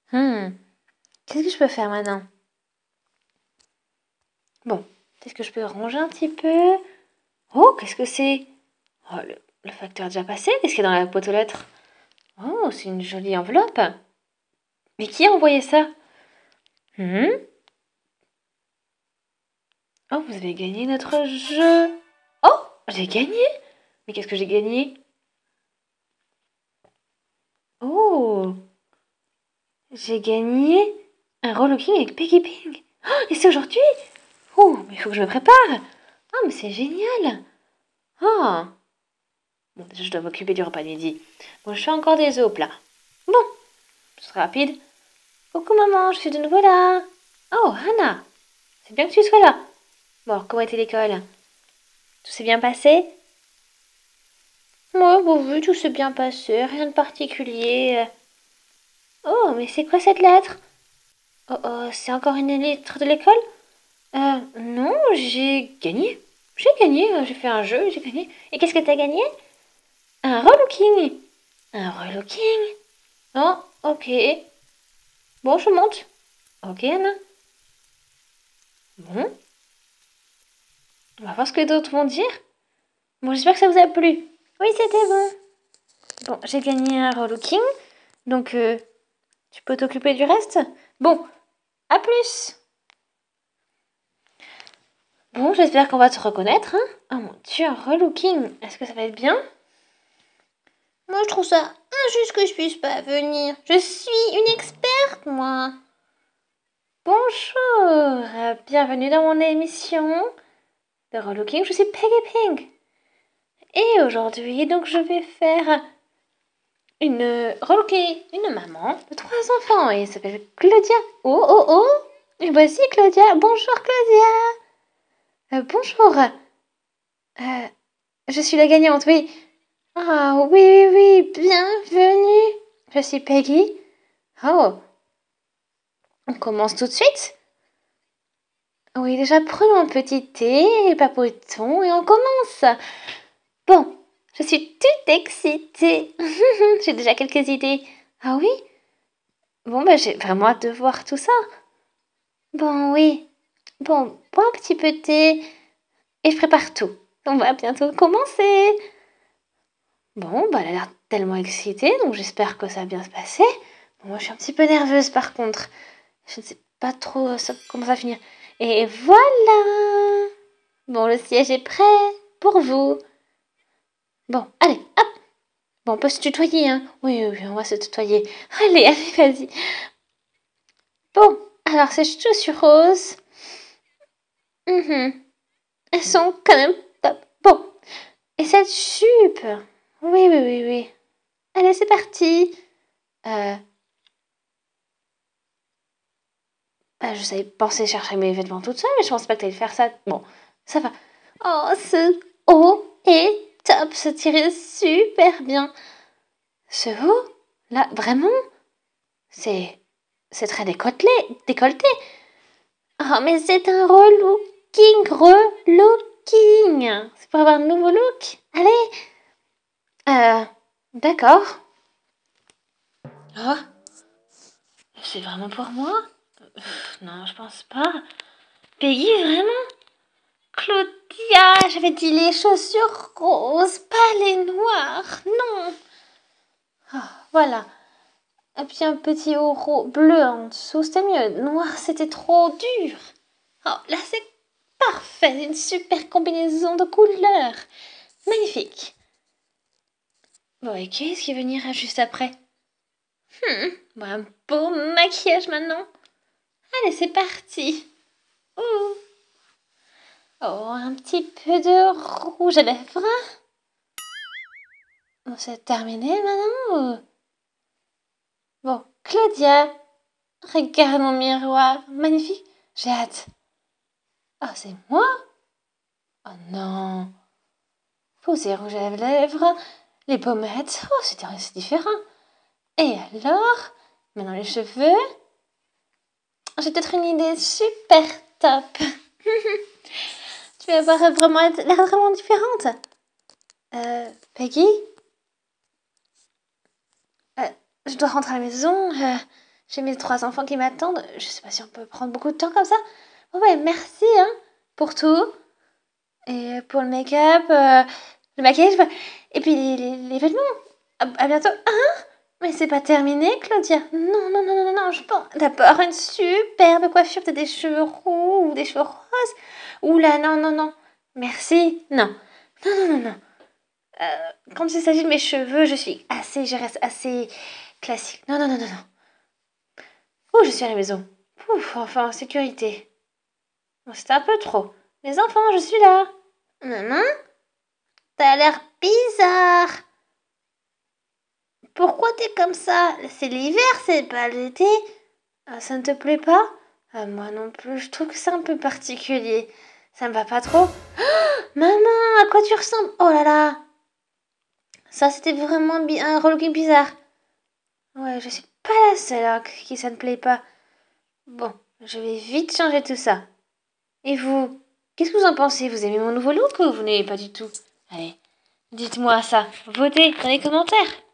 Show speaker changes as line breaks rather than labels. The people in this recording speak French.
Hmm, qu'est-ce que je peux faire maintenant? Bon, est-ce que je peux ranger un petit peu? Oh, qu'est-ce que c'est? Oh, le facteur est déjà passé? Qu'est-ce qu'il y a dans la boîte aux lettres? Oh, c'est une jolie enveloppe. Mais qui a envoyé ça? Hmm. Oh, vous avez gagné notre jeu. Oh, j'ai gagné? Mais qu'est-ce que j'ai gagné? Oh, j'ai gagné un relooking avec Peggy Pig. Oh, et c'est aujourd'hui? Oh, mais il faut que je me prépare. Oh, mais c'est génial. Oh. Bon, déjà, je dois m'occuper du repas de midi. Bon, je fais encore des œufs au plat. Bon, ce sera rapide. Coucou maman, je suis de nouveau là. Oh, Hannah, c'est bien que tu sois là. Bon, alors, comment était l'école? Tout s'est bien passé? Ouais, bon, oui, tout s'est bien passé, rien de particulier. Oh, mais c'est quoi cette lettre? Oh, oh, c'est encore une lettre de l'école? Non, j'ai gagné. J'ai gagné, j'ai fait un jeu, j'ai gagné. Et qu'est-ce que t'as gagné? Un relooking. Un relooking? Oh, ok. Bon, je monte. Ok, Anna. Bon, on va voir ce que d'autres vont dire. Bon, j'espère que ça vous a plu. Oui, c'était bon. Bon, j'ai gagné un relooking, donc tu peux t'occuper du reste. Bon, à plus. Bon, j'espère qu'on va te reconnaître, hein. Oh mon dieu, un relooking. Est-ce que ça va être bien? Moi, je trouve ça injuste que je puisse pas venir. Je suis une experte, moi. Bonjour, bienvenue dans mon émission de relooking. Je suis Peggy Pink. Et aujourd'hui, donc, je vais faire relooker une maman de 3 enfants. Et elle s'appelle Claudia. Oh, oh, oh. Et voici Claudia. Bonjour, Claudia. Bonjour. Je suis la gagnante, oui. Ah, oui, oui, oui. Bienvenue. Je suis Peggy. Oh, on commence tout de suite? Oui, déjà, prenons un petit thé, papotons et on commence. Bon, je suis toute excitée. J'ai déjà quelques idées. Ah oui? Bon, bah, j'ai vraiment hâte de voir tout ça. Bon, oui. Bon, bois un petit peu de thé et je prépare tout. On va bientôt commencer. Bon, bah, elle a l'air tellement excitée, donc j'espère que ça va bien se passer. Bon, moi, je suis un petit peu nerveuse par contre. Je ne sais pas trop comment ça va finir. Et voilà! Bon, le siège est prêt pour vous. Bon, allez, hop! Bon, on peut se tutoyer, hein? Oui, oui, oui, on va se tutoyer. Allez, allez, vas-y. Bon, alors ces chaussures roses. Mhm. Elles sont quand même top. Bon, et cette jupe? Oui, oui, oui, oui. Allez, c'est parti. Euh, Bah, je savais penser chercher mes vêtements toute seule, mais je pensais pas que t'allais faire ça. Bon, ça va. Oh, ce haut est top, se tirait super bien. Ce haut, là, vraiment, c'est, c'est très décolleté. Oh, mais c'est un relooking. C'est pour avoir un nouveau look. Allez, euh, d'accord. Oh, c'est vraiment pour moi? Non, je pense pas. Peggy, vraiment? Claudia, j'avais dit les chaussures roses, pas les noires. Non. Ah, voilà. Et puis un petit haut bleu en dessous, c'était mieux. Noir, c'était trop dur. Oh, là, c'est parfait. Une super combinaison de couleurs. Magnifique. Bon, et qu'est-ce qui venira juste après? Bon, un beau maquillage maintenant. Allez, c'est parti. Ouh. Oh, un petit peu de rouge à lèvres. Bon, c'est terminé maintenant? Bon, Claudia, regarde mon miroir. Magnifique. J'ai hâte. Ah, c'est moi? Oh non. Poser rouge à lèvres, les pommettes. Oh, c'est différent. Et alors? Maintenant les cheveux. J'ai peut-être une idée super top. Tu vas avoir vraiment l'air vraiment différente. Peggy? Je dois rentrer à la maison. J'ai mes 3 enfants qui m'attendent. Je sais pas si on peut prendre beaucoup de temps comme ça. Bon, ouais, merci, hein, pour tout. Et pour le make-up, le maquillage, et puis les vêtements. À bientôt. Hein? Mais c'est pas terminé, Claudia. Non, non, non, non, non, je pense. D'abord, une superbe coiffure, peut-être des cheveux roux ou des cheveux roses. Oula, non, non, non. Merci. Non. Non, non, non, non. Quand il s'agit de mes cheveux, je reste assez classique. Non, non, non, non, non. Oh, je suis à la maison. Ouf, enfin, en sécurité. Bon, c'était un peu trop. Les enfants, je suis là. Maman, t'as l'air bizarre. Pourquoi t'es comme ça? C'est l'hiver, c'est pas l'été. Ah, ça ne te plaît pas? Ah, moi non plus, je trouve que c'est un peu particulier. Ça me va pas trop. Maman, à quoi tu ressembles? Oh là là! Ça, c'était vraiment un relooking bizarre. Ouais, je suis pas la seule à qui ça ne plaît pas. Bon, je vais vite changer tout ça. Et vous, qu'est-ce que vous en pensez? Vous aimez mon nouveau look ou vous n'aimez pas du tout? Allez, dites-moi ça. Votez dans les commentaires.